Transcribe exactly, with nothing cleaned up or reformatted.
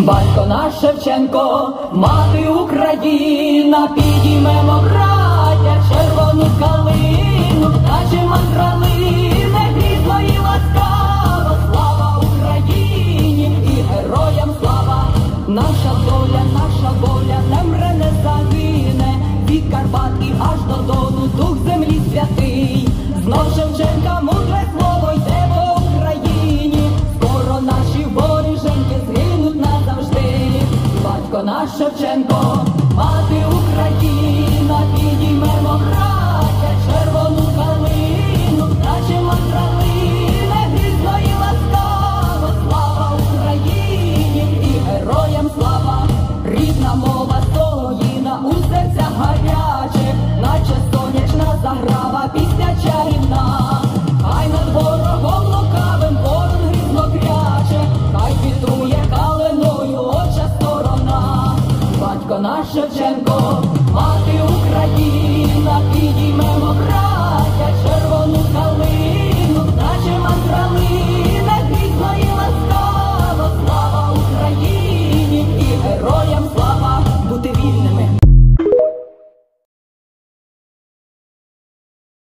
Батько наш Шевченко, мати Україна, підіймемо, браття, червону калину, наче мандралини, грізно і ласкаво, слава Україні і героям слава. Наша доля, наша воля не мре, не загине, від Карпат і аж до Дону дух землі святий. Знов Шевченка мудре слово йде по Україні, скоро наші воріженьки згинуть назавжди. Батько наш Шевченко, мати Україна, підіймемо, браття, червону калину, наче мандралини, грізно і ласкаво, слава Україні і героям слава. Рідна мова солов'їна у серцях гарячих, наче сонячна заграва, пісня чарівна. Хай над ворогом лукавим ворон грізно кряче, хай вітрує калиною оча сторона. Батько наш Шевченко, мати Україна, підіймемо.